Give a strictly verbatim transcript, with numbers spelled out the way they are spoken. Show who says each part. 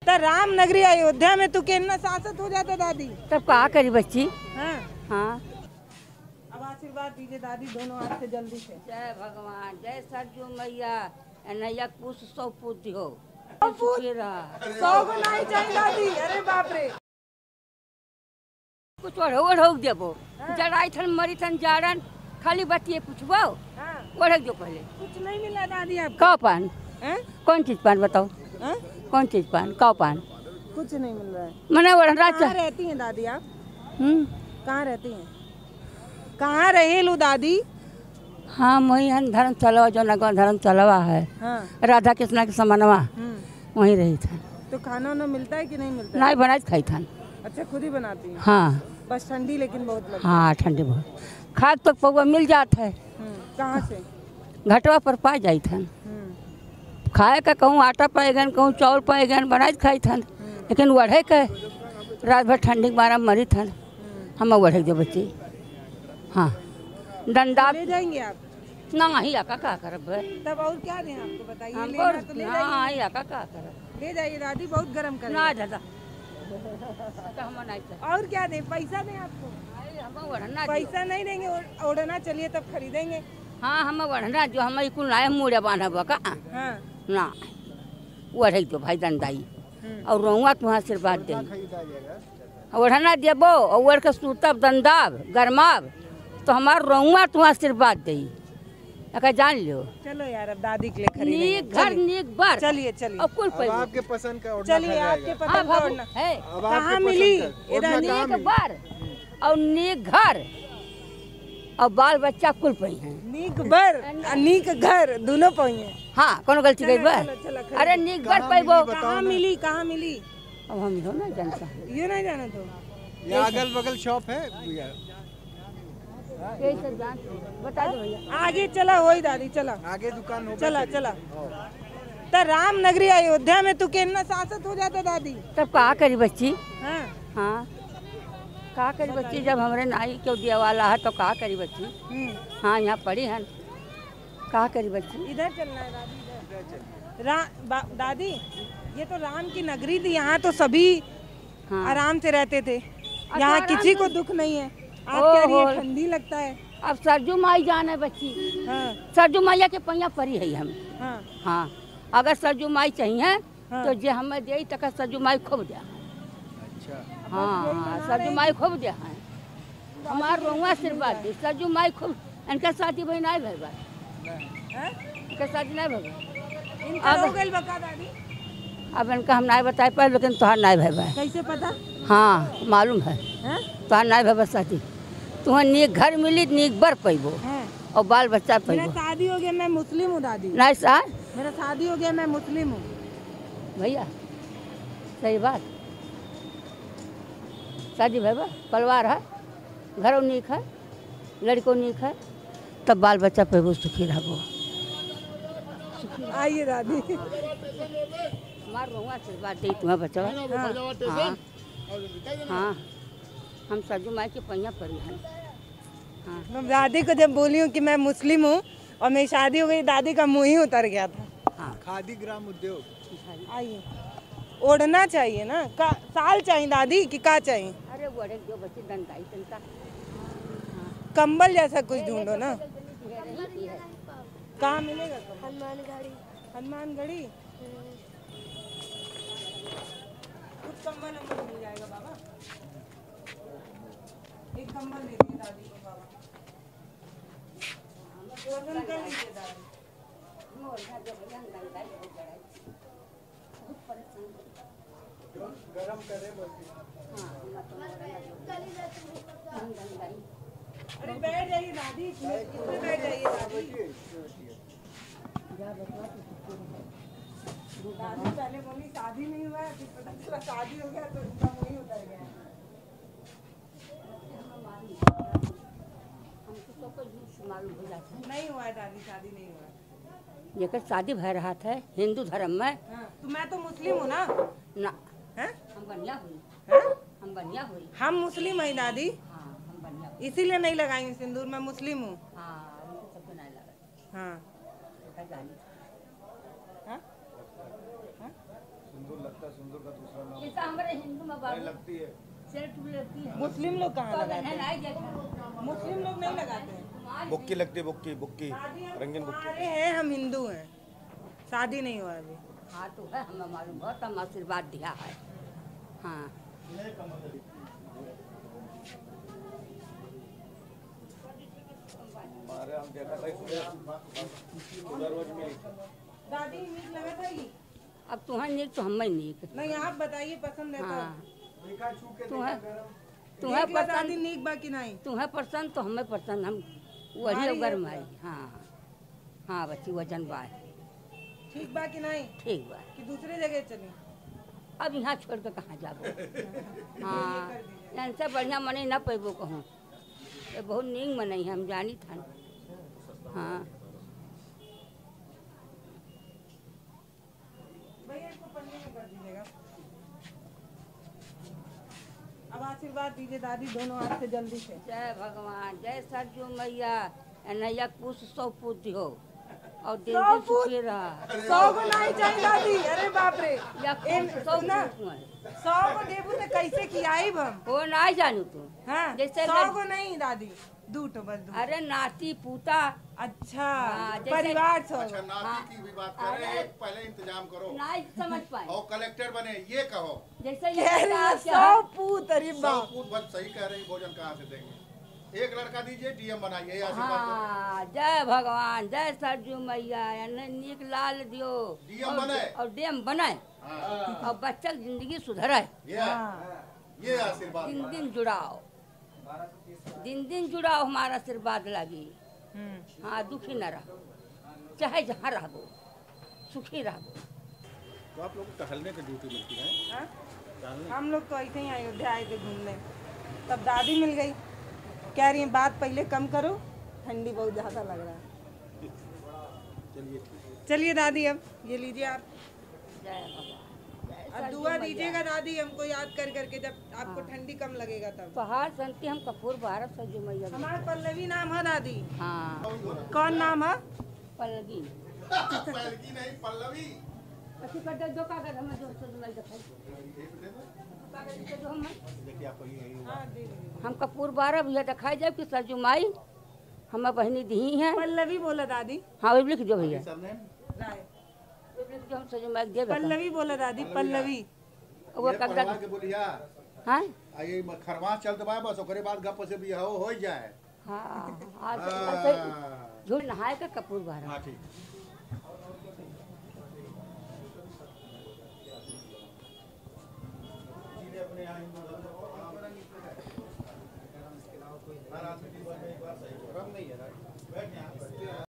Speaker 1: तो राम नगरी अयोध्या में तू केना शासक हो जाता दादी?
Speaker 2: तब का करी बच्ची।
Speaker 1: हाँ
Speaker 2: हाँ
Speaker 1: अब आशीर्वाद दीजिए दादी दोनों हाथ से जल्दी से।
Speaker 2: जय भगवान, जय सरजू मैया, नैया कुछ सौ पूछ हो
Speaker 1: सौ को नहीं चाहिए दादी। अरे बाप रे
Speaker 2: कुछ ओढ़ ओढ़ देबो। जड़ाई थन मरी थन जाड़न खाली बतिए पूछबो।
Speaker 1: हाँ।
Speaker 2: ओढ़ दो पहले।
Speaker 1: कुछ नहीं मिला दादी आपको?
Speaker 2: का पान?
Speaker 1: हैं?
Speaker 2: कौन चीज पान बताओ?
Speaker 1: हैं?
Speaker 2: कौन चीज पान? का पान?
Speaker 1: कुछ नहीं मिल रहा है।
Speaker 2: मने ओढ़ना
Speaker 1: कहाँ रहती हैं दादी आप?
Speaker 2: हम्म
Speaker 1: कहाँ रहती हैं? कहाँ रहे लू दादी?
Speaker 2: हाँ वही है धर्म चलवा जो नगवा धर्म चलवा है।
Speaker 1: हाँ।
Speaker 2: राधा कृष्णा के समानवा
Speaker 1: हम्म।
Speaker 2: वहीं रही था।
Speaker 1: तो खाना वाना मिलता है कि नहीं मिलता?
Speaker 2: नहीं बनाई खाई था।
Speaker 1: अच्छा खुद ही बनाती हैं?
Speaker 2: हाँ
Speaker 1: बस ठंडी लेकिन बहुत लगती
Speaker 2: हाँ ठंडी बहुत खाद तो पौवा मिल जाता है।
Speaker 1: है। कहाँ से?
Speaker 2: घटवा पर पा जाई थन। खाए का कहूँ आटा पाएगन कहूँ चावल पाएगन बनाई खाई थन। लेकिन वढ़े के रात भर ठंडी के बारह मरी थन। हम वढ़े दो बच्ची। हाँ डंडा
Speaker 1: ले जाएंगे आप?
Speaker 2: ना ही आका का करब।
Speaker 1: तब और क्या दें आपको बताइए?
Speaker 2: हमको
Speaker 1: लेना तो ले
Speaker 2: ना
Speaker 1: जाइए।
Speaker 2: ही आका का करब।
Speaker 1: ले जाइए दादी बहुत गर्म कर।
Speaker 2: ना दादा तो हम नहीं चाहिए।
Speaker 1: और क्या दें? पैसा दें आपको?
Speaker 2: हम वढ़ना
Speaker 1: पैसा नहीं देंगे ओढ़ना चलिए तब खरीदेंगे।
Speaker 2: हाँ हम वढ़ना जो हम कुल ना मुड़े बांधब का
Speaker 1: हाँ।
Speaker 2: ना वढ़ दो भाई दंडाई और रोआ तुहाँ आशीर्वाद दे ओढ़ना देबो और ओढ़ के सूतब दंदाब गरमाब तो हमार रोआ तुहाँ आशीर्वाद दे जान लो।
Speaker 1: चलो यार अब दादी के लिए खरीदेंगे।
Speaker 2: नीक घर नीक बार
Speaker 1: चलिए चलिए
Speaker 2: और कुल पे
Speaker 3: आपके पसंद का ओढ़ना
Speaker 1: चलिए आपके पसंद का ओढ़ना
Speaker 2: है
Speaker 1: कहाँ मिली?
Speaker 2: इधर नीक बार और नीक घर और बाल बच्चा कुल पे है।
Speaker 1: नीक बर और नीक घर दोनों पहिए।
Speaker 2: हाँ कोनो गलती गई बा? अरे नीक बर पैबो।
Speaker 1: कहाँ मिली? कहाँ मिली?
Speaker 2: अब हम हो ना जानता
Speaker 1: ये नहीं जाना तो
Speaker 3: ये अगल बगल शॉप है भैया।
Speaker 2: बता दो भैया।
Speaker 1: आगे चला वही दादी चला
Speaker 3: आगे दुकान हो
Speaker 1: चला चला। तो राम नगरी अयोध्या में तू केना शासक हो जाता दादी?
Speaker 2: तब का करी बच्ची।
Speaker 1: हाँ
Speaker 2: हाँ का करी बच्ची जब हमरे नाई क्यों दिया वाला है तो का करी बच्ची। हाँ यहाँ पड़ी है का करी बच्ची।
Speaker 1: इधर चलना है दादी इधर। रा, दादी ये तो राम की नगरी थी। यहाँ तो सभी हाँ। आराम से रहते थे। यहाँ किसी को दुख नहीं है। आप कह रही है ठंडी लगता है।
Speaker 2: अब सरजू माई जान है बच्ची।
Speaker 1: हाँ।
Speaker 2: सरजू मैया के पैया परी है हम।
Speaker 1: हाँ।
Speaker 2: हाँ अगर सरजू माई चाहिए
Speaker 1: हाँ।
Speaker 2: तो जे हमें दे तक सरजू माई खूब दिया।
Speaker 3: अच्छा
Speaker 2: हाँ सरजू माई खूब दिया है हमार रोआ आशीर्वाद दी। सरजू माई खूब इनका शादी भाई नहीं भर इनका शादी नहीं भर। अब इनका हम नहीं बताए पाए लेकिन तुहार नहीं भर।
Speaker 1: कैसे पता?
Speaker 2: हाँ मालूम है तुहार नहीं भर शादी। तुम्हें नीक घर मिली नीक बर पैबो और बाल बच्चा पैबो।
Speaker 1: मेरा शादी हो गया मैं मुस्लिम हूँ दादी।
Speaker 2: नहीं सर
Speaker 1: मेरा शादी हो गया मैं मुस्लिम हूँ
Speaker 2: भैया। सही बात शादी भैया परिवार है घरों नीक है लड़कों नीक है तब बाल बच्चा पैबो सुखी रहो।
Speaker 1: आइए दादी।
Speaker 2: हमार रोआ आशीर्वाद दी तुम्हें बच्चा। हाँ हाँ हम सरजू माई के पैया पड़ी हैं। हाँ
Speaker 1: मैं दादी को जब बोली हूँ कि मैं मुस्लिम हूँ और मेरी शादी हो गई दादी का मुँह ही उतर गया था।
Speaker 2: हाँ
Speaker 3: खादी ग्राम उद्योग।
Speaker 1: आइए ओढ़ना चाहिए ना का साल चाहिए दादी कि का चाहिए?
Speaker 2: अरे बड़े जो बच्चे दंडाई तनका
Speaker 1: कंबल जैसा कुछ ढूंढो ना। कहाँ मिलेगा?
Speaker 4: हनुमान गढ़ी।
Speaker 1: हनुमान गढ़ी कुछ कंबल हमको मिल जाएगा बाबा। एक कंबल दे दीजिए दादी को बाबा। वजन कर लीजिए दादी।
Speaker 3: गरम करे
Speaker 1: अरे बैठ जाइए दादी इसमें बैठ जाइए दादी। दादी पहले बोली शादी नहीं हुआ है फिर पता चला शादी हो गया तो उनका मुँह ही उतर गया।
Speaker 2: मालूम हो जाता है
Speaker 1: नहीं हुआ है दादी शादी नहीं हुआ है।
Speaker 2: जेकर शादी भय रहा था हिंदू धर्म में।
Speaker 1: हाँ, तो मैं तो मुस्लिम हूँ ना।
Speaker 2: ना
Speaker 1: है?
Speaker 2: हम बढ़िया हुई।
Speaker 1: है?
Speaker 2: हम बढ़िया हुई।
Speaker 1: हम मुस्लिम हैं दादी
Speaker 2: हाँ हम बढ़िया हुई।
Speaker 1: इसीलिए नहीं लगाएंगे सिंदूर। मैं मुस्लिम हूँ।
Speaker 2: हाँ उनको सबको नहीं लगा।
Speaker 1: हाँ
Speaker 2: हाँ?
Speaker 1: हाँ?
Speaker 3: सिंदूर लगता है, सिंदूर का दूसरा नाम
Speaker 2: जैसा हमारे हिंदू में बाबू
Speaker 3: लगती है।
Speaker 2: सेठ लगती है।
Speaker 1: मुस्लिम लोग कहाँ
Speaker 2: तो
Speaker 1: लगाते हैं?
Speaker 2: नहीं जैसा
Speaker 1: मुस्लिम लोग नहीं लगाते हैं।
Speaker 3: बुक्की लगती है, बुक्की बुक्की रंगीन बुक्की।
Speaker 1: हमारे हैं, हम हिंदू हैं, शादी नहीं हुआ अभी।
Speaker 2: हाँ तो है, हमें मालूम बहुत हम आशीर्वाद दिया है। हाँ
Speaker 3: हमारे हम देखा था उधर रोज मिली।
Speaker 1: दादी नीक लगा था ये?
Speaker 2: अब तुम्हें नीक तो हमें नीक।
Speaker 1: नहीं आप बताइए, पसंद है
Speaker 2: हाँ
Speaker 1: तो?
Speaker 2: तुम्हें तुम्हें
Speaker 1: नीक लगा दादी,
Speaker 2: पसंद
Speaker 1: नीक बा कि नहीं?
Speaker 2: तुम्हें पसंद तो हमें पसंद, हम वही
Speaker 1: हमारी
Speaker 2: गर्म
Speaker 1: है।
Speaker 2: आई। हाँ हाँ बच्ची वजन बा है।
Speaker 1: ठीक बा कि नहीं?
Speaker 2: ठीक बा।
Speaker 1: कि दूसरे जगह चले?
Speaker 2: अब यहाँ छोड़ के कहाँ जाबो। हाँ इनसे बढ़िया मने न पैबो कहूँ, ये बहुत नीक मनई हम जानी था। हाँ
Speaker 1: भैया इसको पन्नी में कर दीजिएगा। अब आशीर्वाद दीजिए दादी, दोनों हाथ से जल्दी से।
Speaker 2: जय भगवान, जय सरजू मैया, नैया कुछ सौ पूत हो और दिन
Speaker 1: सौ
Speaker 2: दिन
Speaker 1: पूत?
Speaker 2: सुखी रहा।
Speaker 1: सौ को नहीं चाहिए दादी, अरे बाप रे।
Speaker 2: या
Speaker 1: इन-
Speaker 2: कुछ सौ
Speaker 1: सुना,
Speaker 2: पूत में।
Speaker 1: सौ को देबू तो कैसे खियाई हम?
Speaker 2: वो ना जानू तू।
Speaker 1: हाँ,
Speaker 2: जैसे
Speaker 1: सौ
Speaker 2: लड़-
Speaker 1: को नहीं दादी, दू तो बस दू।
Speaker 2: अरे नाती पूता।
Speaker 1: अच्छा,
Speaker 2: हाँ, जैसे-
Speaker 1: परिवार सौ।
Speaker 4: अच्छा नाती की भी बात कर रहे हैं, पहले इंतजाम करो
Speaker 2: ना समझ पाए
Speaker 4: और कलेक्टर बने ये कहो।
Speaker 2: जैसे ये
Speaker 1: कह रही
Speaker 2: बता
Speaker 1: है
Speaker 2: क्या है?
Speaker 1: सौ पूत, अरे
Speaker 4: सौ
Speaker 1: बाप।
Speaker 4: पूत बस सही कह रही, भोजन कहाँ से देंगे? एक लड़का दीजिए, डीएम बनाइए, ये आशीर्वाद करो।
Speaker 2: हाँ जय भगवान, जय सरजू मैया, न नीक लाल दियो
Speaker 4: डीएम
Speaker 2: और-
Speaker 4: बने।
Speaker 2: और डीएम बनाए
Speaker 4: हाँ,
Speaker 2: और बच्चा की जिंदगी सुधराए।
Speaker 4: ये
Speaker 1: हाँ,
Speaker 4: ये आशीर्वाद
Speaker 2: दिन दिन जुड़ाओ, दिन दिन जुड़ाओ, हमारा आशीर्वाद लगी।
Speaker 1: हम्म।
Speaker 2: हाँ दुखी न रहो, चाहे जहाँ रहो सुखी रहो।
Speaker 4: तो आप लोग को टहलने की ड्यूटी मिलती है?
Speaker 1: हाँ?
Speaker 4: टहलने
Speaker 1: हम लोग तो ऐसे ही अयोध्या आए थे घूमने, तब दादी मिल गई, कह रही है बात पहले कम करो, ठंडी बहुत ज्यादा लग रहा है।
Speaker 4: चलिए
Speaker 1: चलिए दादी, अब ये लीजिए आप,
Speaker 2: जय भगवान, जय
Speaker 1: अब
Speaker 2: सरजू
Speaker 1: दुआ
Speaker 2: मैया।
Speaker 1: दीजिएगा दादी हमको याद कर करके, जब आपको ठंडी कम लगेगा तब।
Speaker 2: पहाड़ संती हम कपूर भारत सरजू मैया।
Speaker 1: हमारा पल्लवी नाम है दादी।
Speaker 2: हाँ
Speaker 1: कौन नाम है?
Speaker 2: पल्लवी।
Speaker 4: पहलकी नहीं, पल्लवी।
Speaker 2: अच्छी कर दो, दो कागज हमें दो सौ रुपये दिखाई। कागज दे दो हमें।
Speaker 4: देखिए आपको ये
Speaker 1: हाँ, दे दीजिए।
Speaker 2: हम कपूर बारह भैया दिखाई जाए कि सरजू माई हमें बहनी दी हैं।
Speaker 1: पल्लवी बोला दादी।
Speaker 2: हाँ वो लिख दो भैया,
Speaker 4: सरनेम
Speaker 1: राय।
Speaker 2: वो लिख दो, हम सरजू माई के दे बेटा।
Speaker 1: पल्लवी बोला दादी, पल्लवी।
Speaker 2: वो
Speaker 4: ये
Speaker 2: कागज
Speaker 4: पढ़वा के बोलिया।
Speaker 2: हाँ
Speaker 4: आ ये खरवा चलते बा बस, ओकरे बाद गप से बियाह हो जाए।
Speaker 2: हाँ हाँ
Speaker 4: हाँ
Speaker 2: झूठ नहाए का कपूर बारह।
Speaker 4: हाँ, ठीक। अपने यहाँ हिंदू धर्म को रंग नहीं है